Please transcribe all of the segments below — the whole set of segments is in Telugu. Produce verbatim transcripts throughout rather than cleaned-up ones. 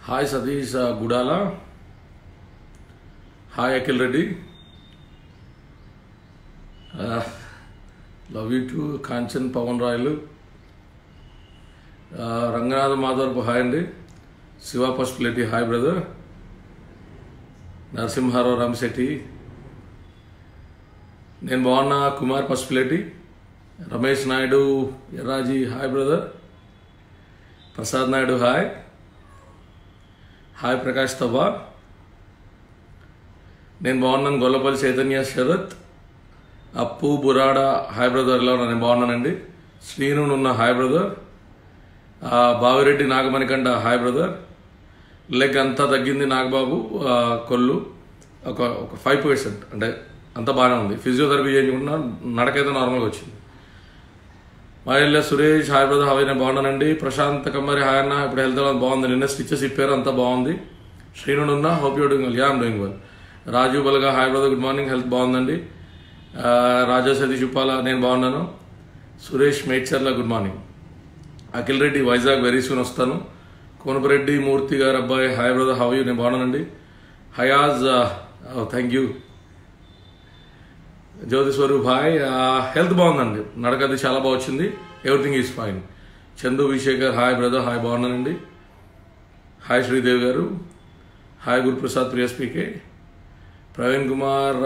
Hi Satish uh, Gudala. Hi Akhil Reddy. Uh, love you too. Kanchan Pavan Railu. Uh, Ranganath Madhar hi andi. Shiva Pashpileti hi brother. Narsimharo Ramseti. Nen Bhavana Kumar Pashpileti. Ramesh Naidu Yaraji hi brother. Prasad Naidu hi. Hi Prakash Taba. Nen Bhavana Golapalli Chaitanya Sharath. Appu Burada hi brother lo nenu bagunnanandi. Sreenu nunna hi brother. Bavireddy Nagamanikanda hi brother. Leg anta taggindi Nagbabu kollu oka five percent ante anta baane undi. Physiotherapy cheయించుకుంటున్నా నడకైతే నార్మల్ గా వచ్చింది. Mylla Suresh hi brother hi నేను బాగున్నానండి. ప్రశాంత్ కమ్మరి హాయ్ అన్న ఇప్పుడు హెల్త్ బాగుంది. నిన్న స్టిచెస్ ఇప్పారు అంతా బాగుంది. శ్రీను ఉన్నా hope you doing well. Yeah I'm doing well. Raju Balga hi brother good morning health బాగుందండి. రాజా సతీష్ ఉప్పాల నేను బాగున్నాను. Suresh Medcharla good morning. Akhil Reddy Vizag very soon వస్తాను. కోనపరెడ్డి మూర్తి గారు అబ్బాయి హాయ్ బ్రదర్ హౌ యూ నేను బాగున్నానండి. Hayaz thank you. Jyothi Swaroop hi health బాగుందండి. నడకది చాలా బాగా వచ్చింది. Everything is fine. Chandu Visekhar hi brother hi బాగున్నానండి. హాయ్ శ్రీదేవి గారు హాయ్ గురుప్రసాద్ ప్రియస్పీకే ప్రవీణ్ కుమార్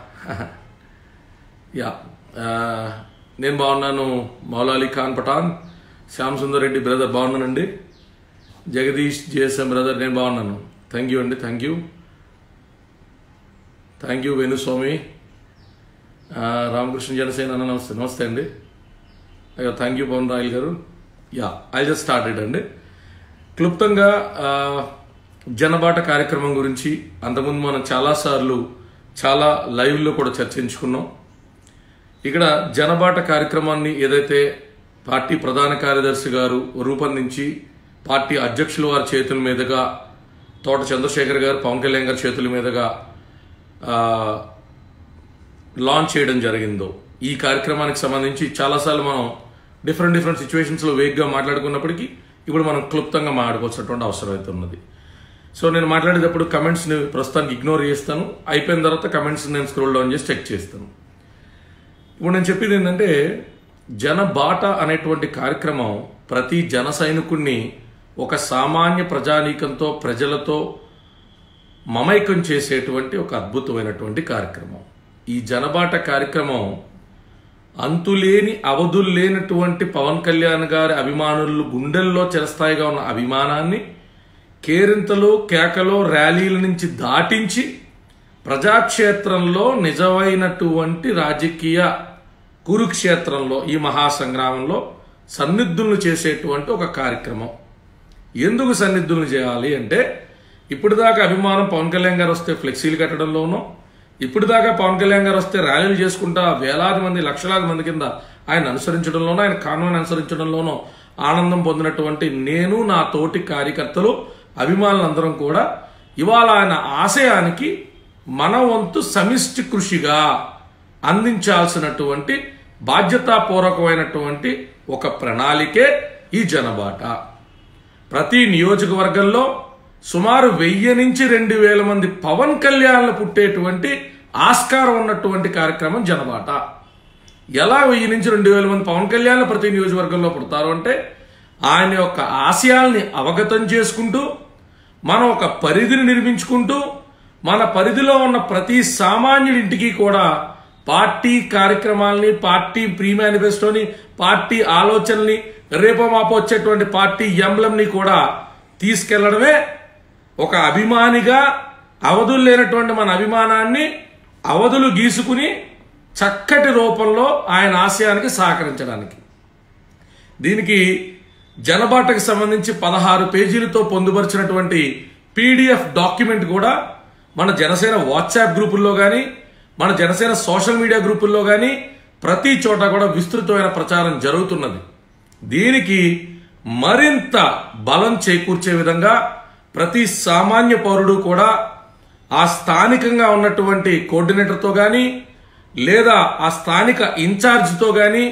యా నేను బాగున్నాను. మౌలాలి ఖాన్ పఠాన్ శ్యామ్ సుందర్ రెడ్డి బ్రదర్ బాగున్నానండి. జగదీష్ జేఎస్ఎం బ్రదర్ నేను బాగున్నాను. థ్యాంక్ యూ అండి. Thank you thank you Venuswamy. Ramakrishna Janasena అన్న నమస్తే నమస్తే అండి. అయ్యో thank you Pavan Royal garu. Yeah I just started అండి. క్లుప్తంగా జనబాట కార్యక్రమం గురించి అంతకుముందు మనం చాలాసార్లు చాలా లైవ్లో కూడా చర్చించుకున్నాం. ఇక్కడ జనబాట కార్యక్రమాన్ని ఏదైతే పార్టీ ప్రధాన కార్యదర్శి గారు రూపొందించి పార్టీ అధ్యక్షుల వారి చేతుల మీదుగా తోట చంద్రశేఖర్ గారు పవన్ కళ్యాణ్ గారి చేతుల మీదుగా లాంచ్ చేయడం జరిగిందో ఈ కార్యక్రమానికి సంబంధించి చాలాసార్లు మనం డిఫరెంట్ డిఫరెంట్ సిచ్యువేషన్స్లో వేగ్గా మాట్లాడుకున్నప్పటికీ ఇప్పుడు మనం క్లుప్తంగా మాట్లాడుకోవాల్సినటువంటి అవసరం అయితే ఉన్నది. సో నేను మాట్లాడేటప్పుడు కమెంట్స్ని ప్రస్తుతానికి ఇగ్నోర్ చేస్తాను. అయిపోయిన తర్వాత కమెంట్స్ నేను స్క్రోల్ డౌన్ చేసి చెక్ చేస్తాను. ఇప్పుడు నేను చెప్పేది ఏంటంటే జనబాట అనేటువంటి కార్యక్రమం ప్రతి జన సైనికుడిని ఒక సామాన్య ప్రజానీకంతో ప్రజలతో మమైకం చేసేటువంటి ఒక అద్భుతమైనటువంటి కార్యక్రమం. ఈ జనబాట కార్యక్రమం అంతులేని అవధులు లేనటువంటి పవన్ కళ్యాణ్ గారి అభిమానులు గుండెల్లో చిరస్థాయిగా ఉన్న అభిమానాన్ని కేరింతలు కేకలో ర్యాలీల నుంచి దాటించి ప్రజాక్షేత్రంలో నిజమైనటువంటి రాజకీయ కురుక్షేత్రంలో ఈ మహాసంగ్రామంలో సన్నిధులను చేసేటువంటి ఒక కార్యక్రమం. ఎందుకు సన్నిధులను చేయాలి అంటే ఇప్పుడు దాకా అభిమానం పవన్ కళ్యాణ్ గారు వస్తే ఫ్లెక్సీలు కట్టడంలోనో ఇప్పుడు దాకా పవన్ కళ్యాణ్ గారు వస్తే ర్యాలీలు చేసుకుంటా వేలాది మంది లక్షలాది మంది కింద ఆయన అనుసరించడంలోనో ఆయన కాన్వాన్ని అనుసరించడంలోనో ఆనందం పొందినటువంటి నేను నా తోటి కార్యకర్తలు అభిమానులందరం కూడా ఇవాళ ఆయన ఆశయానికి మన వంతు సమిష్టి కృషిగా అందించాల్సినటువంటి బాధ్యతాపూర్వకమైనటువంటి ఒక ప్రణాళికే ఈ జనబాట. ప్రతి నియోజకవర్గంలో సుమారు వెయ్యి నుంచి రెండు వేల మంది పవన్ కళ్యాణ్లు పుట్టేటువంటి ఆస్కారం ఉన్నటువంటి కార్యక్రమం జనబాట. ఎలా వెయ్యి నుంచి రెండు వేల మంది పవన్ కళ్యాణ్లు ప్రతి నియోజకవర్గంలో పుడతారు అంటే ఆయన యొక్క ఆశయాల్ని అవగతం చేసుకుంటూ మనం ఒక పరిధిని నిర్మించుకుంటూ మన పరిధిలో ఉన్న ప్రతి సామాన్యుడింటికి కూడా పార్టీ కార్యక్రమాలని పార్టీ ప్రీ మేనిఫెస్టోని పార్టీ ఆలోచనల్ని రేపో మాపో వచ్చేటువంటి పార్టీ ఎంబ్లంని కూడా తీసుకెళ్లడమే ఒక అభిమానిగా అవధులు లేనటువంటి మన అభిమానాన్ని అవధులు గీసుకుని చక్కటి రూపంలో ఆయన ఆశయానికి సహకరించడానికి. దీనికి జనబాటకు సంబంధించి పదహారు పేజీలతో పొందుపరిచినటువంటి పీడిఎఫ్ డాక్యుమెంట్ కూడా మన జనసేన వాట్సాప్ గ్రూపుల్లో కానీ మన జనసేన సోషల్ మీడియా గ్రూపుల్లో కానీ ప్రతి చోట కూడా విస్తృతమైన ప్రచారం జరుగుతున్నది. దీనికి మరింత బలం చేకూర్చే విధంగా ప్రతి సామాన్య పౌరుడు కూడా ఆ స్థానికంగా ఉన్నటువంటి కోఆర్డినేటర్తో కానీ లేదా ఆ స్థానిక ఇన్ఛార్జితో కానీ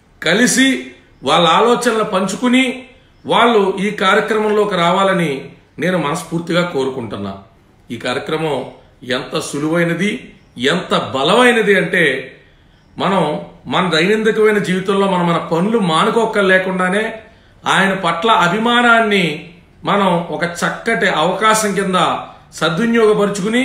కలిసి వాళ్ళ ఆలోచనలు పంచుకుని వాళ్ళు ఈ కార్యక్రమంలోకి రావాలని నేను మనస్ఫూర్తిగా కోరుకుంటున్నా. ఈ కార్యక్రమం ఎంత సులువైనది, ఎంత బలమైనది అంటే మనం మన దైనందికమైన జీవితంలో మనం మన పనులు మానుకోక లేకుండానే ఆయన పట్ల అభిమానాన్ని మనం ఒక చక్కటి అవకాశం కింద సద్వినియోగపరుచుకుని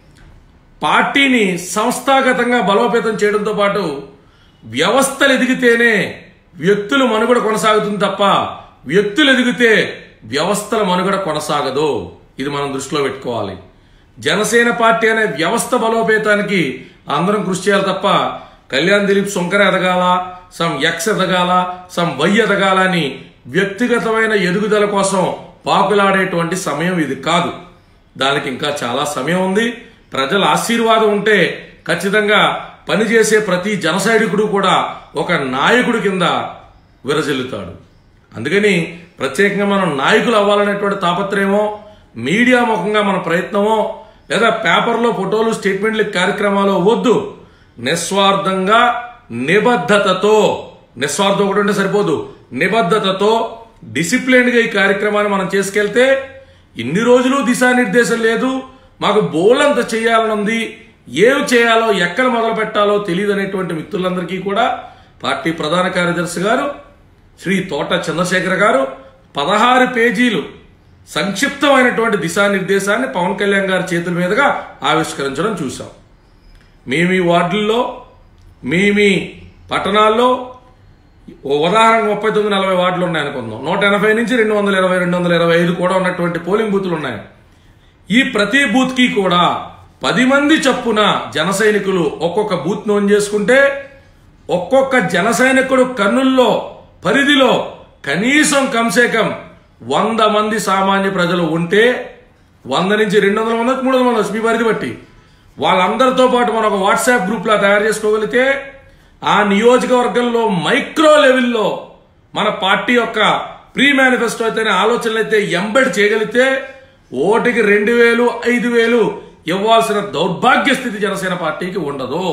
పార్టీని సంస్థాగతంగా బలోపేతం చేయడంతో పాటు వ్యవస్థలు ఎదిగితేనే వ్యక్తుల మనుగడ కొనసాగుతుంది తప్ప వ్యక్తులు ఎదిగితే వ్యవస్థల మనుగడ కొనసాగదు. ఇది మనం దృష్టిలో పెట్టుకోవాలి. జనసేన పార్టీ అనే వ్యవస్థ బలోపేతానికి అందరం కృషి చేయాలి తప్ప కళ్యాణ్ దిలీప్ శంకర్ ఎదగాల, సమ్ ఎక్స్ ఎదగాల, సమ్ వై ఎదగాల అని వ్యక్తిగతమైన ఎదుగుదల కోసం పాకులాడేటువంటి సమయం ఇది కాదు. దానికి ఇంకా చాలా సమయం ఉంది. ప్రజల ఆశీర్వాదం ఉంటే ఖచ్చితంగా పనిచేసే ప్రతి జన సైనికుడు కూడా ఒక నాయకుడి కింద విరజిల్లుతాడు. అందుకని ప్రత్యేకంగా మనం నాయకులు అవ్వాలనేటువంటి తాపత్రయమో, మీడియా ముఖంగా మన ప్రయత్నమో, లేదా పేపర్లో ఫోటోలు స్టేట్మెంట్ల కార్యక్రమాలు వద్దు. నిస్వార్థంగా నిబద్ధతతో, నిస్వార్థం ఒకటి ఉంటే సరిపోదు, నిబద్ధతతో డిసిప్లిన్ గా ఈ కార్యక్రమాన్ని మనం చేసుకెళ్తే ఇన్ని రోజులు దిశానిర్దేశం లేదు, మాకు బోలంత చేయాలని ఉంది, ఏమి చేయాలో ఎక్కడ మొదలు పెట్టాలో తెలియదు అనేటువంటి మిత్రులందరికీ కూడా పార్టీ ప్రధాన కార్యదర్శి గారు శ్రీ తోట చంద్రశేఖర్ గారు పదహారు పేజీలు సంక్షిప్తమైనటువంటి దిశానిర్దేశాన్ని పవన్ కళ్యాణ్ గారి చేతుల మీదుగా ఆవిష్కరించడం చూసాం. మీ మీ వార్డుల్లో, మీ మీ పట్టణాల్లో ఉదాహరణ ముప్పై తొమ్మిది నలభై వార్డులు ఉన్నాయనుకుందాం. నూట ఎనభై నుంచి రెండు వందల ఇరవై రెండు వందల ఇరవై ఐదు కూడా ఉన్నటువంటి పోలింగ్ బూతులు ఉన్నాయి. ఈ ప్రతి బూత్ కి కూడా పది మంది చొప్పున జన సైనికులు ఒక్కొక్క బూత్ నోన్ చేసుకుంటే ఒక్కొక్క జన సైనికుడు కన్నుల్లో పరిధిలో కనీసం కంసేకం వంద మంది సామాన్య ప్రజలు ఉంటే వంద నుంచి రెండు వందల మంది మూడు వందల మంది మీ పరిధి బట్టి వాళ్ళందరితో పాటు మనం ఒక వాట్సాప్ గ్రూప్ లా తయారు చేసుకోగలిగితే ఆ నియోజకవర్గంలో మైక్రో లెవెల్లో మన పార్టీ యొక్క ప్రీ మేనిఫెస్టో అయితేనే ఆలోచనలు అయితే ఎంబెడ్ చేయగలిగితే ఓటికి రెండు వేలు ఐదు వేలు ఇవ్వాల్సిన దౌర్భాగ్య స్థితి జనసేన పార్టీకి ఉండదు.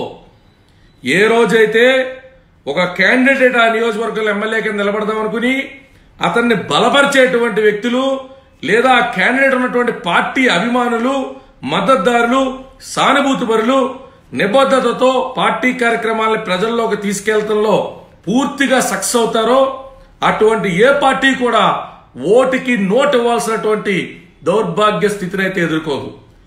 ఏ రోజైతే ఒక క్యాండిడేట్ ఆ నియోజకవర్గంలో ఎమ్మెల్యే కింద నిలబడదాం అనుకుని అతన్ని బలపరిచేటువంటి వ్యక్తులు లేదా ఆ క్యాండిడేట్ ఉన్నటువంటి పార్టీ అభిమానులు, మద్దతుదారులు, సానుభూతిపరులు నిబద్ధతతో పార్టీ కార్యక్రమాలను ప్రజల్లోకి తీసుకెళ్లడంలో పూర్తిగా సక్సెస్ అవుతారో అటువంటి ఏ పార్టీ కూడా ఓటుకి నోటు ఇవ్వాల్సినటువంటి దౌర్భాగ్య స్థితిని అయితే ఎదుర్కోదు.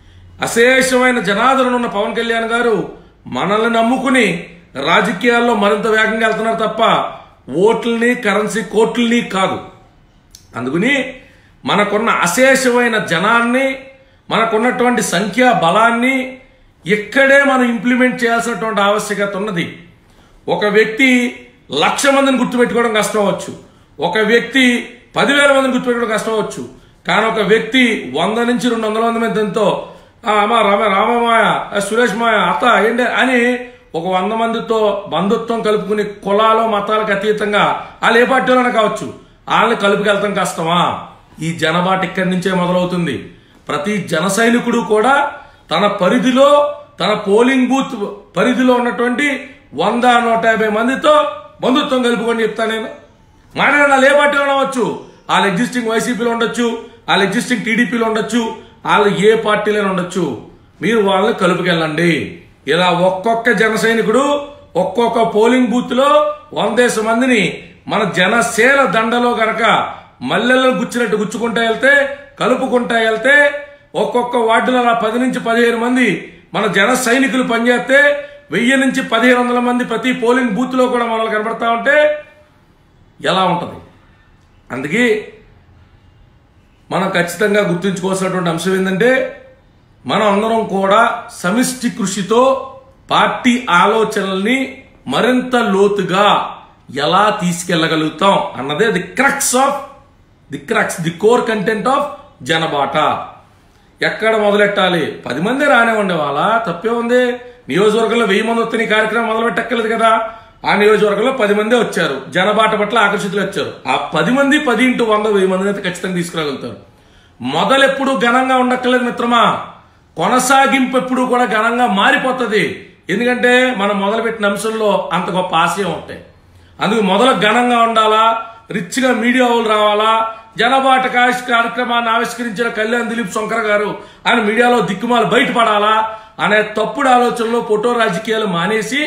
అశేషమైన జనాదరణ ఉన్న పవన్ కళ్యాణ్ గారు మనల్ని నమ్ముకుని రాజకీయాల్లో మరింత వేగంగా వెళ్తున్నారు తప్ప ఓట్లని, కరెన్సీ కోట్లని కాదు. అందుకని మనకున్న అశేషమైన జనాన్ని, మనకున్నటువంటి సంఖ్యా బలాన్ని ఇక్కడే మనం ఇంప్లిమెంట్ చేయాల్సినటువంటి ఆవశ్యకత ఉన్నది. ఒక వ్యక్తి లక్ష మందిని గుర్తుపెట్టుకోవడం కష్టం అవచ్చు, ఒక వ్యక్తి పదివేల మందిని గుర్తుపెట్టుకోవడం కష్టం అవచ్చు. కానీ ఒక వ్యక్తి వంద నుంచి రెండు వందల మంది మందితో అమ్మా రామ రామమాయ సురేష్ మాయ అత్త ఏంటి అని ఒక వంద మందితో బంధుత్వం కలుపుకుని కులాలు మతాలకు అతీతంగా వాళ్ళు ఏ పార్టీలోనే కావచ్చు వాళ్ళని కలుపుకెళ్తాం కష్టమా? ఈ జనబాట ఇక్కడి నుంచే మొదలవుతుంది. ప్రతి జన సైనికుడు కూడా తన పరిధిలో, తన పోలింగ్ బూత్ పరిధిలో ఉన్నటువంటి వంద నూట యాభై మందితో బంధుత్వం కలుపుకొని చెప్తా నేను. మాట్లాడిన వాళ్ళు ఏ పార్టీలో ఉండవచ్చు, వాళ్ళు ఎగ్జిస్టింగ్ వైసీపీలో ఉండొచ్చు, వాళ్ళు ఎగ్జిస్టింగ్ టీడీపీలో ఉండొచ్చు, వాళ్ళు ఏ పార్టీలోనే ఉండొచ్చు. మీరు వాళ్ళని కలుపుకెళ్ళండి. ఇలా ఒక్కొక్క జన సైనికుడు ఒక్కొక్క పోలింగ్ బూత్ లో వందేస మందిని మన జనసేన దండలో గనక మల్లెలను గుచ్చినట్టు గుచ్చుకుంటా వెళ్తే, కలుపుకుంటా వెళ్తే ఒక్కొక్క వార్డులో అలా పది నుంచి పదిహేను మంది మన జన సైనికులు పనిచేస్తే వెయ్యి నుంచి పదిహేను వందల మంది ప్రతి పోలింగ్ బూత్ లో కూడా మనల్ని కనబడతా ఉంటే ఎలా ఉంటది? అందుకే మనం ఖచ్చితంగా గుర్తుంచుకోవాల్సినటువంటి అంశం ఏంటంటే మనం అందరం కూడా సమిష్టి కృషితో పార్టీ ఆలోచనల్ని మరింత లోతుగా ఎలా తీసుకెళ్లగలుగుతాం అన్నదే the crux of the crux the core content of జనబాట. ఎక్కడ మొదలెట్టాలి? పది మంది రానివ్వండి, వాళ్ళ తప్పే ఉంది. నియోజకవర్గంలో వెయ్యి మంది వస్తే నీ కార్యక్రమం మొదలు పెట్టక్కర్లేదు కదా. ఆ నియోజకవర్గంలో పది మందే వచ్చారు, జనబాట పట్ల ఆకర్షితులు వచ్చారు. ఆ పది మంది పది ఇంటూ వంద వెయ్యి మందిని అయితే ఖచ్చితంగా తీసుకురాగలుగుతారు. మొదలెప్పుడు ఘనంగా ఉండక్కర్లేదు మిత్రమా, కొనసాగింపు ఎప్పుడు కూడా ఘనంగా మారిపోతుంది. ఎందుకంటే మనం మొదలుపెట్టిన అంశంలో అంత గొప్ప ఆశయం ఉంటాయి. అందుకు మొదలు ఘనంగా ఉండాలా, రిచ్గా మీడియా వాళ్ళు రావాలా, జనబాట కార్యక్రమాన్ని ఆవిష్కరించిన కళ్యాణ్ దిలీప్ శంకర్ గారు ఆయన మీడియాలో దిక్కుమాలు బయటపడాలా అనే తప్పుడు ఆలోచనలో ఫోటో రాజకీయాలు మానేసి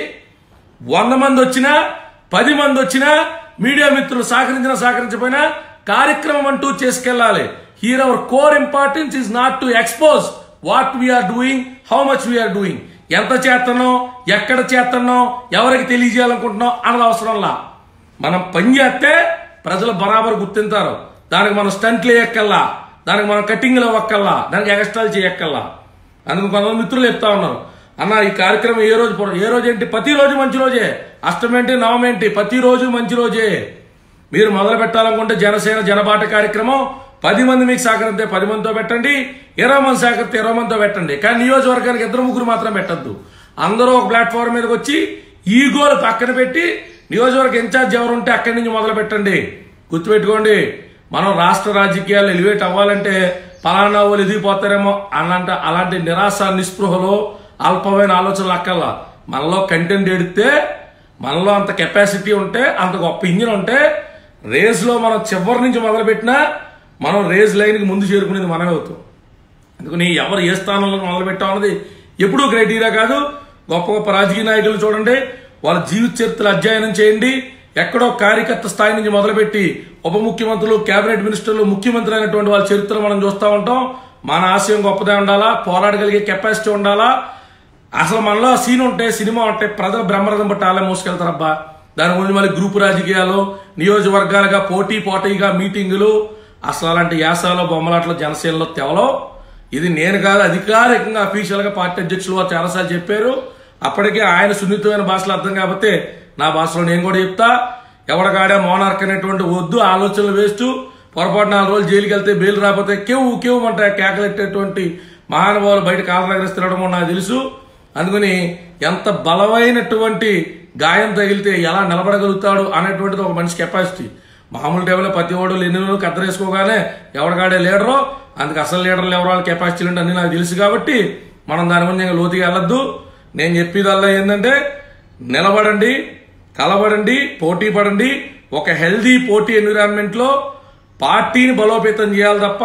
వంద మంది వచ్చినా పది మంది వచ్చినా మీడియా మిత్రులు సహకరించినా సహకరించకపోయినా కార్యక్రమం అంటూ చేసుకెళ్లాలి. Here our core importance is not to expose what we are doing, how much we are doing, ఎంత చేస్తున్నాం, ఎక్కడ చేస్తున్నాం, ఎవరికి తెలియజేయాలనుకుంటున్నాం అన్నది అవసరంలా. మనం పని చేస్తే ప్రజలు బరాబర్ గుర్తింటారు. దానికి మనం స్టంట్లు వేయక్కల్లా, దానికి మనం కటింగ్లు ఇవ్వక్కల్లా, దానికి ఎక్స్ట్రాలు చేయక్కల్లా. అందుకు కొంతమంది మిత్రులు చెప్తా ఉన్నారు, అన్న ఈ కార్యక్రమం ఏ రోజు ఏ రోజు ఏంటి, ప్రతిరోజు మంచి రోజే, అష్టమేంటి నవమేంటి ప్రతిరోజు మంచి రోజే. మీరు మొదలు పెట్టాలనుకుంటే జనసేన జనబాట కార్యక్రమం పది మంది మీకు సహకరిస్తే పది మందితో పెట్టండి, ఇరవై మంది సహకరిస్తే ఇరవై మందితో పెట్టండి. కానీ నియోజకవర్గానికి ఇద్దరు ముగ్గురు మాత్రం పెట్టద్దు. అందరూ ఒక ప్లాట్ఫామ్ మీదకి వచ్చి ఈగోలు పక్కన పెట్టి నియోజకవర్గ ఇన్ఛార్జ్ ఎవరు ఉంటే అక్కడి నుంచి మొదలు పెట్టండి. గుర్తుపెట్టుకోండి, మనం రాష్ట్ర రాజకీయాలు ఎలివేట్ అవ్వాలంటే పలానా వాళ్ళు ఎదిగిపోతారేమో అలాంటి అలాంటి నిరాశ నిస్పృహలో అల్పమైన ఆలోచనలు అక్కల్లా. మనలో కంటెంట్ ఎడితే, మనలో అంత కెపాసిటీ ఉంటే, అంత గొప్ప ఇంజిన్ ఉంటే రేస్లో మనం చివరి నుంచి మొదలు పెట్టినా మనం రేస్ లైన్కి ముందు చేరుకునేది మనమే అవుతాం. అందుకని ఎవరు ఏ స్థానంలో మొదలు పెట్టామన్నది ఎప్పుడూ క్రైటీరియా కాదు. గొప్ప గొప్ప రాజకీయ నాయకులు చూడండి, వాళ్ళ జీవిత చరిత్రలు అధ్యయనం చేయండి. ఎక్కడో కార్యకర్త స్థాయి నుంచి మొదలుపెట్టి ఉప ముఖ్యమంత్రులు, కేబినెట్ మినిస్టర్లు, ముఖ్యమంత్రి అయినటువంటి వాళ్ళ చరిత్రలు మనం చూస్తూ ఉంటాం. మన ఆశయం గొప్పదే ఉండాలా, పోరాడగలిగే కెపాసిటీ ఉండాలా. అసలు మనలో సీన్ ఉంటే, సినిమా ఉంటే ప్రజలు బ్రహ్మరథం బట్టి ఆలే మోసుకెళ్తారబ్బా. దాని గురించి మళ్ళీ గ్రూపు రాజకీయాలు, నియోజకవర్గాలుగా పోటీ పోటీగా మీటింగులు, అసలు అలాంటి యాసాలు బొమ్మలాట్లు జనసేనలో తెవలో. ఇది నేను కాదు, అధికారికంగా అఫీషియల్ గా పార్టీ అధ్యక్షులు వారు చాలాసార్లు చెప్పారు. అప్పటికే ఆయన సున్నితమైన భాషలో అర్థం కాబట్టి నా భాషలో నేను కూడా చెప్తా. ఎవడకాడే మోనార్క్ అనేటువంటి వద్దు, ఆలోచనలు వేస్తూ పొరపాటు నాలుగు రోజులు జైలుకి వెళ్తే బెయిల్ రాకపోతే కేవు కేవు అంటే కేకలెట్టేటువంటి మహానుభావులు బయట కాలనగరిస్తూ తిరగడం నాకు తెలుసు. అందుకని ఎంత బలమైనటువంటి గాయం తగిలితే ఎలా నిలబడగలుగుతాడు అనేటువంటిది ఒక మనిషి కెపాసిటీ. మామూలు టైంలో ప్రతి ఓడు ఎన్ని కత్తరేసుకోగానే ఎవడగాడే లీడరు, అందుకు అసలు లీడర్లు ఎవరు వాళ్ళ కెపాసిటీలు అంటే అన్ని నాకు తెలుసు. కాబట్టి మనం దాని గురించి లోతుగా వెళ్ళొద్దు. నేను చెప్పేదల్లా ఏంటంటే నిలబడండి, కలబడండి, పోటీ పడండి. ఒక హెల్దీ పోటీ ఎన్విరాన్మెంట్ లో పార్టీని బలోపేతం చేయాలి తప్ప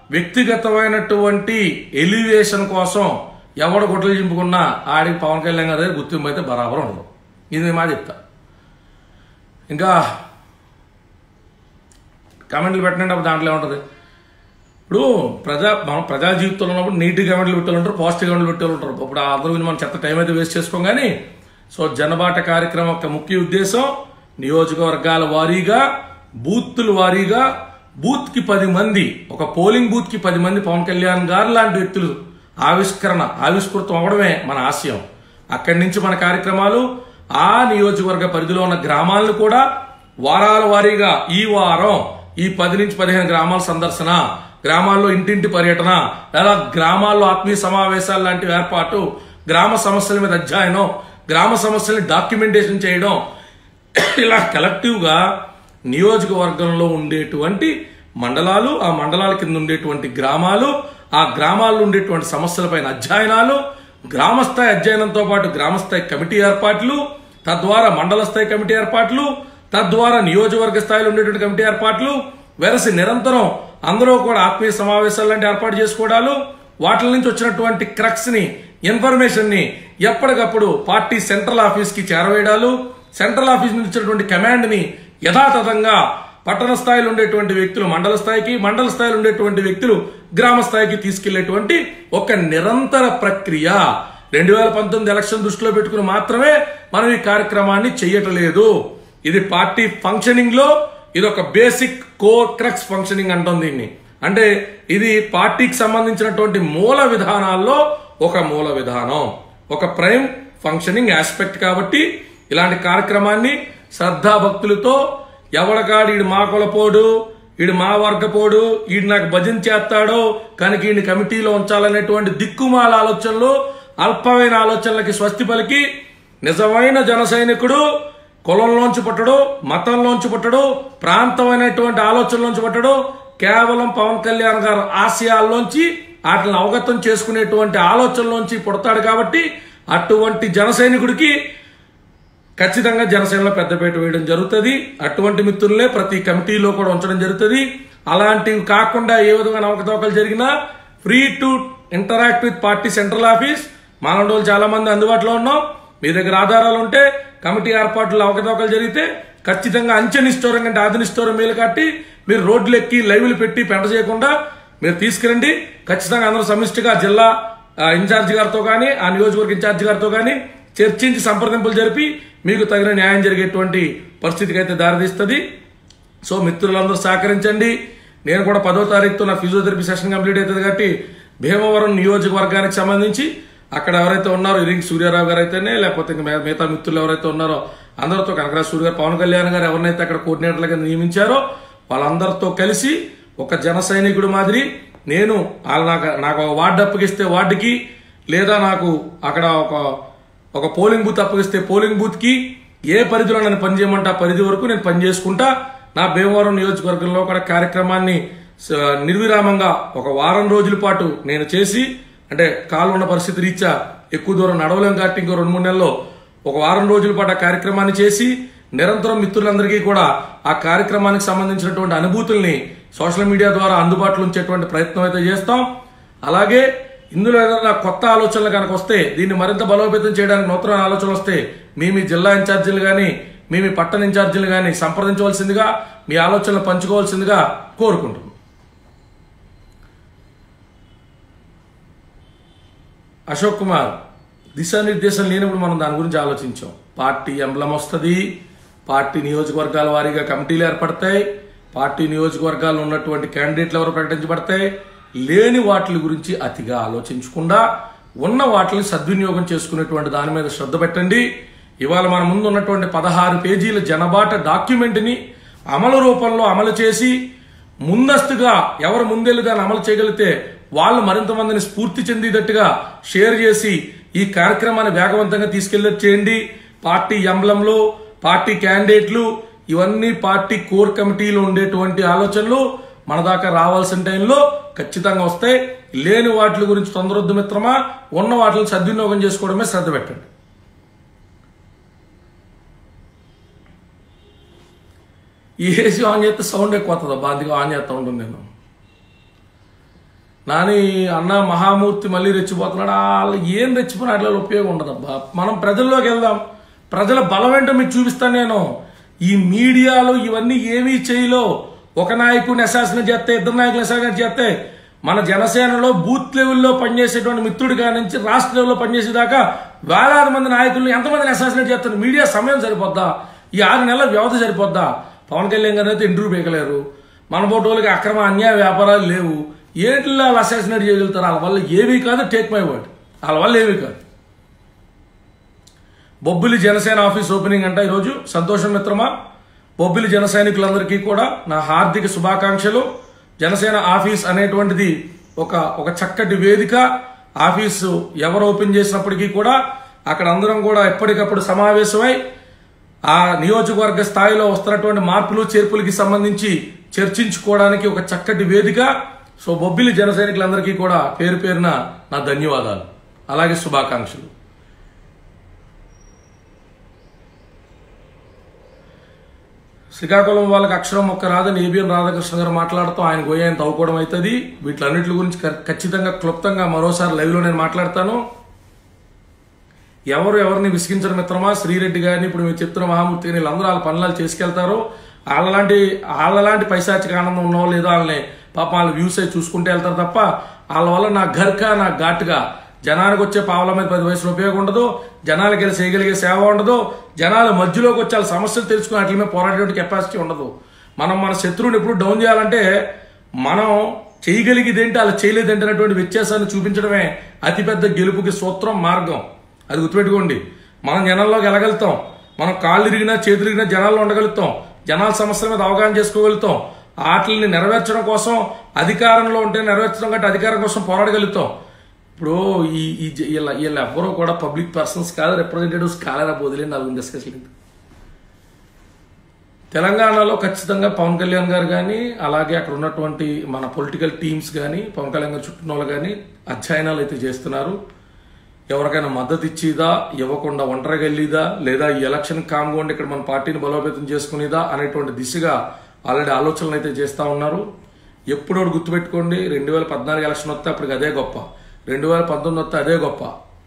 వ్యక్తిగతమైనటువంటి ఎలివేషన్ కోసం ఎవడు గుట్టలు చింపుకున్నా ఆడికి పవన్ కళ్యాణ్ గారి గుర్తింపు అయితే బరాబర్ ఉండదు. ఇది మా చెప్తా. ఇంకా కామెంట్లు పెట్టినప్పుడు దాంట్లో ఉంటుంది. ఇప్పుడు ప్రజా మనం ప్రజా జీవితంలో ఉన్నప్పుడు నీట్ కామెంట్లు పెట్టాలి ఉంటారు, పాజిటివ్ కామెంట్లు పెట్టాలి ఉంటారు. ఇప్పుడు అందరూ గురించి మనం చెత్త టైం అయితే వేస్ట్ చేసుకోం. కానీ సో జనబాట కార్యక్రమం యొక్క ముఖ్య ఉద్దేశం నియోజకవర్గాల వారీగా, బూత్ల వారీగా, బూత్ కి పది మంది, ఒక పోలింగ్ బూత్ కి పది మంది పవన్ కళ్యాణ్ గారు లాంటి వ్యక్తులు ఆవిష్కరణ ఆవిష్కృతం అవడమే మన ఆశయం. అక్కడి నుంచి మన కార్యక్రమాలు ఆ నియోజకవర్గ పరిధిలో ఉన్న గ్రామాలను కూడా వారాల వారీగా ఈ వారం ఈ పది నుంచి పదిహేను గ్రామాల సందర్శన, గ్రామాల్లో ఇంటింటి పర్యటన, లేదా గ్రామాల్లో ఆత్మీయ సమావేశాలు లాంటి ఏర్పాటు, గ్రామ సమస్యల మీద అధ్యయనం, గ్రామ సమస్యల్ని డాక్యుమెంటేషన్ చేయడం, ఇలా కలెక్టివ్ గా నియోజకవర్గంలో ఉండేటువంటి మండలాలు, ఆ మండలాల కింద ఉండేటువంటి గ్రామాలు, ఆ గ్రామాల్లో ఉండేటువంటి సమస్యలపైన అధ్యయనాలు, గ్రామస్థాయి అధ్యయనంతో పాటు గ్రామస్థాయి కమిటీ ఏర్పాట్లు, తద్వారా మండల స్థాయి కమిటీ ఏర్పాట్లు, తద్వారా నియోజకవర్గ స్థాయిలో ఉండేటువంటి కమిటీ ఏర్పాట్లు, వెరసి నిరంతరం అందరూ కూడా ఆత్మీయ సమావేశాలు లాంటి ఏర్పాటు చేసుకోవడాలు, వాటి నుంచి వచ్చినటువంటి క్రక్స్ ని, ఇన్ఫర్మేషన్ ని ఎప్పటికప్పుడు పార్టీ సెంట్రల్ ఆఫీస్ కి చేరవేయడాలు, సెంట్రల్ ఆఫీస్ నుంచి వచ్చినటువంటి కమాండ్ ని యథాతథంగా పట్టణ స్థాయిలో ఉండేటువంటి వ్యక్తులు మండల స్థాయికి, మండల స్థాయిలో ఉండేటువంటి వ్యక్తులు గ్రామ స్థాయికి తీసుకెళ్లేటువంటి ఒక నిరంతర ప్రక్రియ. రెండు వేల పంతొమ్మిది ఎలక్షన్ దృష్టిలో పెట్టుకుని మాత్రమే మనం ఈ కార్యక్రమాన్ని చెయ్యటలేదు. ఇది పార్టీ ఫంక్షనింగ్ లో ఇది ఒక బేసిక్ కోర్ క్రక్స్ ఫంక్షనింగ్ అంటాం దీన్ని. అంటే ఇది పార్టీకి సంబంధించినటువంటి మూల విధానాల్లో ఒక మూల విధానం, ఒక ప్రైమ్ ఫంక్షనింగ్ ఆస్పెక్ట్. కాబట్టి ఇలాంటి కార్యక్రమాన్ని శ్రద్ధాభక్తులతో ఎవడకాడు ఈడు మా కులపోడు, ఈడు మా వర్గపోడు, ఈడు నాకు భజన చేస్తాడో కనుక ఈయన కమిటీలో ఉంచాలనేటువంటి దిక్కుమాల ఆలోచనలు, అల్పమైన ఆలోచనలకి స్వస్తి పలికి నిజమైన జన సైనికుడు కులంలోంచి పుట్టడు, మతంలోంచి పుట్టడు, ప్రాంతమైనటువంటి ఆలోచనలోంచి పుట్టడు, కేవలం పవన్ కళ్యాణ్ గారు ఆశయాల్లోంచి వాటిని అవగతం చేసుకునేటువంటి ఆలోచనలోంచి పుడతాడు. కాబట్టి అటువంటి జన సైనికుడికి ఖచ్చితంగా జనసేనలో పెద్దపీట వేయడం జరుగుతుంది. అటువంటి మిత్రులే ప్రతి కమిటీలో కూడా ఉంచడం జరుగుతుంది. అలాంటివి కాకుండా ఏ విధమైన అవకతవకలు జరిగినా free to interact with party central office. మానవులు చాలా మంది అందుబాటులో ఉన్నాం. మీ దగ్గర ఆధారాలు ఉంటే కమిటీ ఏర్పాట్లు అవకతవకలు జరిగితే ఖచ్చితంగా అంచెనిష్టోరం కంటే ఆదినిష్టోరం మేలు కట్టి మీరు రోడ్లు ఎక్కి లైవ్లు పెట్టి పెంట చేయకుండా మీరు తీసుకురండి. ఖచ్చితంగా అందరూ సమిష్టిగా జిల్లా ఇన్ఛార్జి గారితో కానీ ఆ నియోజకవర్గ ఇన్ఛార్జి గారితో కానీ చర్చించి సంప్రదింపులు జరిపి మీకు తగిన న్యాయం జరిగేటువంటి పరిస్థితికి అయితే దారితీస్తుంది. సో మిత్రులందరూ సహకరించండి. నేను కూడా పదో తారీఖుతో నా ఫిజియోథెరపీ సెషన్ కంప్లీట్ అవుతుంది కాబట్టి భీమవరం నియోజకవర్గానికి సంబంధించి అక్కడ ఎవరైతే ఉన్నారో ఇరింగ్ సూర్యారావు గారు అయితేనే లేకపోతే మిగతా మిత్రులు ఎవరైతే ఉన్నారో అందరితో కనకరాజు సూర్య గారు, పవన్ కళ్యాణ్ గారు ఎవరినైతే అక్కడ కోఆర్డినేటర్లుగా నియమించారో వాళ్ళందరితో కలిసి ఒక జన సైనికుడు మాదిరి నేను నాకు నాకు ఒక వార్డు అప్పగిస్తే వార్డుకి, లేదా నాకు అక్కడ ఒక ఒక పోలింగ్ బూత్ అప్పగిస్తే పోలింగ్ బూత్ కి ఏ పరిధిలో నన్ను పనిచేయమంటే ఆ పరిధి వరకు నేను పనిచేసుకుంటా నా భీమవరం నియోజకవర్గంలో కూడా కార్యక్రమాన్ని నిర్విరామంగా ఒక వారం రోజుల పాటు నేను చేసి, అంటే కాలు ఉన్న పరిస్థితి రీత్యా ఎక్కువ దూరం నడవలేం కాబట్టి ఇంకో రెండు మూడు నెలల్లో ఒక వారం రోజుల పాటు ఆ కార్యక్రమాన్ని చేసి నిరంతరం మిత్రులందరికీ కూడా ఆ కార్యక్రమానికి సంబంధించినటువంటి అనుభూతుల్ని సోషల్ మీడియా ద్వారా అందుబాటులో ఉంచేటువంటి ప్రయత్నం అయితే చేస్తాం. అలాగే ఇందులో ఏదైనా కొత్త ఆలోచనలు కనుక వస్తే దీన్ని మరింత బలోపేతం చేయడానికి నూతన ఆలోచనలు వస్తే మీ మీ జిల్లా ఇన్ఛార్జీలు కానీ మీ మీ పట్టణ ఇన్ఛార్జీలు కానీ సంప్రదించవలసిందిగా, మీ ఆలోచనలు పంచుకోవాల్సిందిగా కోరుకుంటున్నాం. అశోక్ కుమార్, దిశానిర్దేశం లేనప్పుడు మనం దాని గురించి ఆలోచించాం. పార్టీ ఎంబ్లం వస్తుంది, పార్టీ నియోజకవర్గాల వారీగా కమిటీలు ఏర్పడతాయి, పార్టీ నియోజకవర్గాల్లో ఉన్నటువంటి క్యాండిడేట్లు ఎవరు ప్రకటించబడతాయి. లేని వాటి గురించి అతిగా ఆలోచించకుండా ఉన్న వాటిని సద్వినియోగం చేసుకునేటువంటి దాని మీద శ్రద్ధ పెట్టండి. ఇవాళ మన ముందు ఉన్నటువంటి పదహారు పేజీల జనబాట డాక్యుమెంట్ని అమలు రూపంలో అమలు చేసి ముందస్తుగా ఎవరు ముందెళ్ళి దాన్ని అమలు చేయగలిగితే వాళ్ళు మరింత మందిని స్ఫూర్తి చెందేటట్టుగా షేర్ చేసి ఈ కార్యక్రమాన్ని వేగవంతంగా తీసుకెళ్లేట్ చేయండి. పార్టీ ఎంబ్లంలు, పార్టీ క్యాండిడేట్లు ఇవన్నీ పార్టీ కోర్ కమిటీలో ఉండేటువంటి ఆలోచనలు మన దాకా రావాల్సిన టైంలో ఖచ్చితంగా వస్తాయి. లేని వాటి గురించి తొందరొద్దు మిత్రమా, ఉన్న వాటిని సద్వినియోగం చేసుకోవడమే శ్రద్ధ పెట్టండి. ఈ ఏసీ ఆన్ చేస్తే సౌండ్ ఎక్కువ వస్తుంది, బాధ్యతగా ఆన్ చేస్తూ ఉంటుంది. నేను నాని అన్న మహామూర్తి మళ్ళీ రెచ్చిపోతున్నాడు. వాళ్ళు ఏం రెచ్చిపోయినా అట్లా ఉపయోగం ఉండదబ్బా. మనం ప్రజల్లోకి వెళ్దాం, ప్రజల బలం ఏంటో మీకు చూపిస్తాను. నేను ఈ మీడియాలో ఇవన్నీ ఏమీ చేయలో ఒక నాయకుడిని అశాసనం చేస్తే, ఇద్దరు నాయకులు అశాసనం చేస్తే మన జనసేనలో బూత్ లెవెల్లో పనిచేసేటువంటి మిత్రుడి కాడి నుంచి రాష్ట్ర లెవెల్లో పనిచేసేదాకా వేలాది మంది నాయకులను ఎంతమందిని అశాసనం చేస్తారు. మీడియా సమయం సరిపోద్దా? ఈ ఆరు నెలల వ్యవధి సరిపోద్దా? పవన్ కళ్యాణ్ గారు అయితే ఇంటర్వ్యూ పీకలేరు, మన బోటోళ్ళకి అక్రమ అన్యాయ వ్యాపారాలు లేవు. ఏంటిలో వాళ్ళు అసాసినేట్ చేయగలుగుతారు? వాళ్ళ వల్ల ఏమీ కాదు, టేక్ మై వర్డ్, వాళ్ళ వల్ల ఏమీ కాదు. బొబ్బిలి జనసేన ఆఫీస్ ఓపెనింగ్ అంట ఈరోజు. సంతోషం మిత్రమా. బొబ్బిలి జన సైనికులందరికీ కూడా నా హార్దిక శుభాకాంక్షలు. జనసేన ఆఫీస్ అనేటువంటిది ఒక ఒక చక్కటి వేదిక. ఆఫీసు ఎవరు ఓపెన్ చేసినప్పటికీ కూడా అక్కడ అందరం కూడా ఎప్పటికప్పుడు సమావేశమై ఆ నియోజకవర్గ స్థాయిలో వస్తున్నటువంటి మార్పులు చేర్పులకి సంబంధించి చర్చించుకోవడానికి ఒక చక్కటి వేదిక. సో బొబ్బిలి జన సైనికులందరికీ కూడా పేరు పేరున నా ధన్యవాదాలు, అలాగే శుభాకాంక్షలు. శ్రీకాకుళం వాళ్ళకి అక్షరం ఒక్క రాదని ఏబిఎన్ రాధాకృష్ణ గారు మాట్లాడుతూ ఆయన గోయాన్ని తవ్వుకోవడం అవుతుంది. వీటిలన్నిటి గురించి ఖచ్చితంగా క్లుప్తంగా మరోసారి లైవ్ లో నేను మాట్లాడతాను. ఎవరు ఎవరిని విసిగించడం మిత్రమా. శ్రీరెడ్డి గారిని ఇప్పుడు మీరు చెప్తున్న మహామూర్తి గారిని వీళ్ళందరూ వాళ్ళ పనులు చేసుకెళ్తారు. వాళ్ళలాంటి వాళ్ళలాంటి పైశాచిక ఆనందం ఉన్నవాళ్ళు లేదో వాళ్ళని పాప వాళ్ళ వ్యూస్ అయి చూసుకుంటే వెళ్తారు తప్ప వాళ్ళ వల్ల నా ఘర్కా నా ఘాటుగా జనానికి వచ్చే పావుల మీద పది వయసులో ఉపయోగం ఉండదు, జనాలకి వెళ్ళి చేయగలిగే సేవ ఉండదు, జనాల మధ్యలోకి వచ్చే వాళ్ళ సమస్యలు తెలుసుకుని వాటి మీద పోరాడేటువంటి కెపాసిటీ ఉండదు. మనం మన శత్రువుని ఎప్పుడు డౌన్ చేయాలంటే మనం చేయగలిగేది ఏంటి వాళ్ళు చేయలేదేంటి అనేటువంటి వ్యత్యాసాన్ని చూపించడమే అతిపెద్ద గెలుపుకి సూత్రం, మార్గం. అది గుర్తుపెట్టుకోండి. మనం జనాల్లోకి వెళ్ళగలుగుతాం, మనం కాళ్ళు ఇరిగినా చేతులు ఇరిగినా జనాల్లో ఉండగలుగుతాం, జనాల సమస్యల మీద అవగాహన చేసుకోగలుగుతాం, వాటిని నెరవేర్చడం కోసం అధికారంలో ఉంటే నెరవేర్చడం కంటే అధికారం కోసం పోరాడగలుగుతాం. ఇప్పుడు ఈ వీళ్ళ వీళ్ళ ఎవ్వరూ కూడా పబ్లిక్ పర్సన్స్ కాదు, రిప్రజెంటేటివ్స్ కాలేరా వదిలేండి నాలుగు డిస్కషన్. తెలంగాణలో ఖచ్చితంగా పవన్ కళ్యాణ్ గారు కానీ అలాగే అక్కడ ఉన్నటువంటి మన పొలిటికల్ టీమ్స్ కానీ పవన్ కళ్యాణ్ గారు చుట్టూ వాళ్ళు కానీ అధ్యయనాలు అయితే చేస్తున్నారు. ఎవరికైనా మద్దతు ఇచ్చేదా, ఇవ్వకుండా ఒంటరిగా వెళ్ళిదా, లేదా ఈ ఎలక్షన్ కామ్గా ఉండి ఇక్కడ మన పార్టీని బలోపేతం చేసుకునేదా అనేటువంటి దిశగా ఆల్రెడీ ఆలోచనలు అయితే చేస్తూ ఉన్నారు. ఎప్పుడో గుర్తుపెట్టుకోండి, రెండు వేల పద్నాలుగు ఎలక్షన్ వస్తే అప్పటికి అదే గొప్ప, రెండు వేల పంతొమ్మిది వస్తే అదే గొప్ప.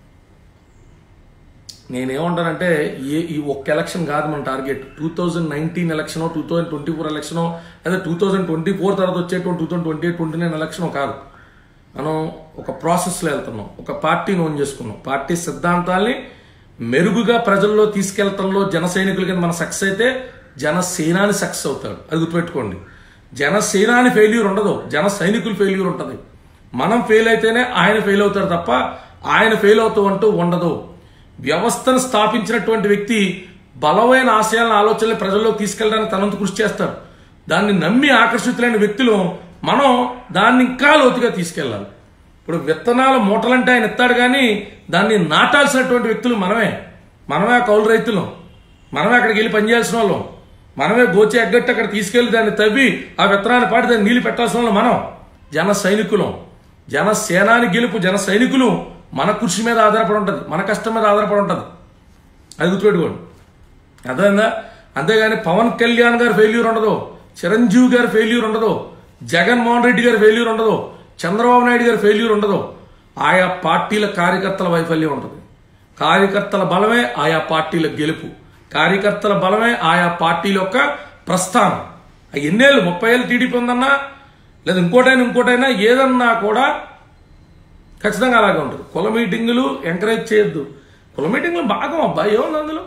నేనేమంటానంటే ఏ ఈ ఒక్క ఎలక్షన్ కాదు మన టార్గెట్. టూ థౌజండ్ నైన్టీన్ ఎలక్షనో, టూ థౌజండ్ ట్వంటీ ఫోర్ ఎలక్షనో, లేదా టూ థౌజండ్ ట్వంటీ ఫోర్ తర్వాత వచ్చేటువంటి two thousand twenty eight twenty nine ఎలక్షనో కాదు. మనం ఒక ప్రాసెస్లో వెళ్తున్నాం, ఒక పార్టీని ఓన్ చేసుకున్నాం. పార్టీ సిద్ధాంతాల్ని మెరుగుగా ప్రజల్లో తీసుకెళ్లటంలో జన సైనికుల కింద మన సక్సెస్ అయితే జనసేనాని సక్సెస్ అవుతాడు. అది గుర్తుపెట్టుకోండి. జనసేనాని ఫెయిల్యూర్ ఉండదు, జన సైనికులు ఫెయిల్యూర్ ఉంటుంది. మనం ఫెయిల్ అయితేనే ఆయన ఫెయిల్ అవుతాడు తప్ప ఆయన ఫెయిల్ అవుతూ అంటూ ఉండదు. వ్యవస్థను స్థాపించినటువంటి వ్యక్తి బలమైన ఆశయాలను, ఆలోచనలు ప్రజల్లోకి తీసుకెళ్ళడానికి తనంత కృషి చేస్తారు. దాన్ని నమ్మి ఆకర్షితులైన వ్యక్తులు మనం దాన్ని ఇంకా లోతుగా తీసుకెళ్ళాలి. ఇప్పుడు విత్తనాల మూటలంటే ఆయన ఎత్తాడు, కానీ దాన్ని నాటాల్సినటువంటి వ్యక్తులు మనమే. మనమే ఆ కౌలు రైతులం, మనమే అక్కడికి వెళ్ళి పనిచేయాల్సిన వాళ్ళం, మనమే గోచి ఎగ్గట్టు అక్కడ తీసుకెళ్లి దాన్ని తవ్వి ఆ విత్తనాన్ని పాటి దాన్ని నీళ్లు పెట్టాల్సిన వాళ్ళు మనం. జన సైనికులం. జన సేనాని గెలుపు జన సైనికులు మన కృషి మీద ఆధారపడి ఉంటుంది, మన కష్టం మీద ఆధారపడి ఉంటుంది. అది గుర్తుపెట్టుకోండి. అర్థమైందా? అంతేగాని పవన్ కళ్యాణ్ గారు ఫెయిల్యూర్ ఉండదు, చిరంజీవి గారు ఫెయిల్యూర్ ఉండదు, జగన్మోహన్ రెడ్డి గారు ఫెయిల్యూర్ ఉండదు, చంద్రబాబు నాయుడు గారు ఫెయిల్యూర్ ఉండదు. ఆయా పార్టీల కార్యకర్తల వైఫల్యం ఉంటుంది. కార్యకర్తల బలమే ఆయా పార్టీల గెలుపు, కార్యకర్తల బలమే ఆయా పార్టీల యొక్క ప్రస్థానం. ఎన్నేళ్ళు, ముప్పై ఏళ్ళు టీడీపీ ఉందన్నా, లేదా ఇంకోటైనా ఇంకోటైనా ఏదన్నా కూడా ఖచ్చితంగా అలాగే ఉంటుంది. కుల మీటింగులు ఎంకరేజ్ చేయొద్దు. కుల మీటింగులు భాగం అబ్బా, ఏముంది అందులో,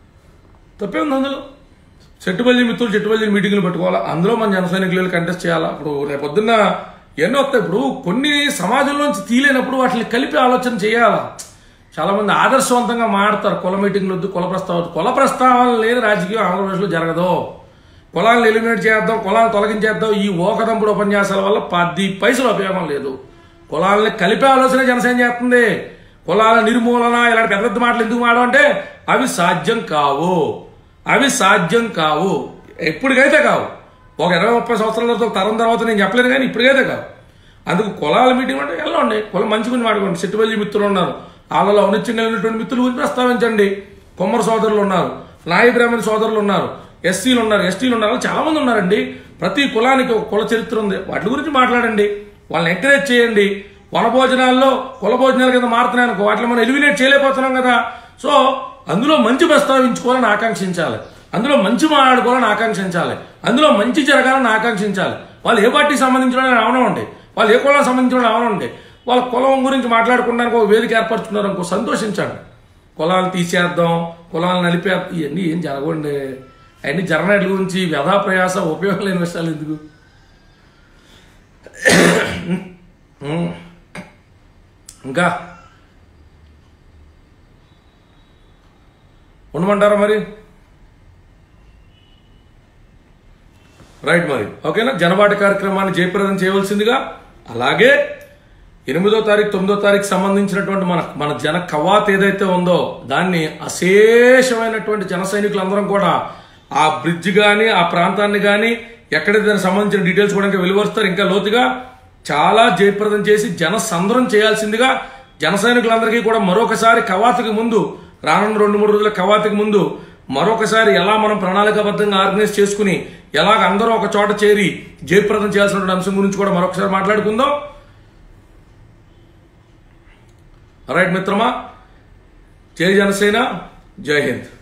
తప్పే ఉంది అందులో. చెట్టుబల్లి మిత్రులు చెట్టుబల్లి మీటింగులు పెట్టుకోవాలా, అందులో మన జన సైనికులు కంటెస్ట్ చేయాలా. ఇప్పుడు రేపు పొద్దున్న ఎన్నో వస్తాయి. ఇప్పుడు కొన్ని సమాజంలోంచి తీలేనప్పుడు వాటిని కలిపి ఆలోచన చేయాలా. చాలా మంది ఆదర్శవంతంగా మాడతారు, కుల మీటింగ్లు వద్దు, కుల ప్రస్తావన. కుల ప్రస్తావన లేదు రాజకీయం ఆంధ్రప్రదేశ్లో జరగదు. కులాలను ఎలిమినేట్ చేద్దాం, కులాలను తొలగించేద్దాం, ఈ ఓకదంపుడు ఉపన్యాసాల వల్ల పది పైసలు ఉపయోగం లేదు. కులాలని కలిపే ఆలోచన జనసేన చేస్తుంది. కులాల నిర్మూలన ఇలాంటి పెద్ద పెద్ద మాటలు ఎందుకు మాడమంటే అవి సాధ్యం కావు, అవి సాధ్యం కావు, ఎప్పటికైతే కావు. ఒక ఇరవై ముప్పై సంవత్సరాల తర్వాత ఒక తరం తర్వాత నేను చెప్పలేను, కానీ ఇప్పటికైతే కావు. అందుకు కులాల మీటింగ్ అంటే వెళ్ళండి, కులం మంచి గురించి మాట్లాడుకోండి. చెట్టుబల్లి మిత్రులు ఉన్నారు, వాళ్ళలో ఔనిత్యంగా మిత్రుల గురించి ప్రస్తావించండి. కొమ్మర సోదరులు ఉన్నారు, నాయి బ్రాహ్మణ సోదరులు ఉన్నారు, ఎస్సీలు ఉన్నారు, ఎస్టీలు ఉన్నారు, చాలా మంది ఉన్నారండి. ప్రతి కులానికి ఒక కుల చరిత్ర ఉంది, వాటి గురించి మాట్లాడండి, వాళ్ళని ఎంకరేజ్ చేయండి. వనభోజనాల్లో కుల భోజనాల కింద మారుతున్నాయి అనుకో, వాటిని మనం ఎలిమినేట్ చేయలేకపోతున్నాం కదా. సో అందులో మంచి ప్రస్తావించుకోవాలని ఆకాంక్షించాలి, అందులో మంచి మాట్లాడుకోవాలని ఆకాంక్షించాలి, అందులో మంచి జరగాలని ఆకాంక్షించాలి. వాళ్ళు ఏ పార్టీకి సంబంధించిన అవనండి, వాళ్ళు ఏ కులానికి సంబంధించిన అవనండి, వాళ్ళ కులం గురించి మాట్లాడుకోవడానికి ఒక వేదిక ఏర్పరచుకున్నారు అనుకో, సంతోషించండి. కులాలు తీసేద్దాం, కులాలు నలిపేద్దాం, ఇవన్నీ ఏం జరగండి. అవన్నీ జరగనాటి గురించి వ్యధా ప్రయాస ఉపయోగం లేని విషయాలు ఎందుకు. ఇంకా ఉండమంటారా మరి? రైట్, మరి ఓకేనా. జనబాట కార్యక్రమాన్ని జయప్రదం చేయవలసిందిగా, అలాగే ఎనిమిదో తారీఖు తొమ్మిదో తారీఖు సంబంధించినటువంటి మన మన జన కవాత్ ఏదైతే ఉందో దాన్ని అశేషమైనటువంటి జన సైనికులందరం కూడా ఆ బ్రిడ్జ్ కానీ ఆ ప్రాంతాన్ని కానీ ఎక్కడైతే దానికి సంబంధించిన డీటెయిల్స్ కూడా ఇంకా వెలువరుస్తారు. ఇంకా లోతుగా చాలా జయప్రదం చేసి జన సంద్రం చేయాల్సిందిగా జన సైనికులందరికీ కూడా మరొకసారి కవాతుకి ముందు, రానున్న రెండు మూడు రోజుల కవాతుకి ముందు మరొకసారి ఎలా మనం ప్రణాళికాబద్ధంగా ఆర్గనైజ్ చేసుకుని ఎలాగ అందరూ ఒక చోట చేరి జయప్రదం చేయాల్సిన అంశం గురించి కూడా మరొకసారి మాట్లాడుకుందాం. రైట్ మిత్రమా, జై జనసేన, జై హింద్.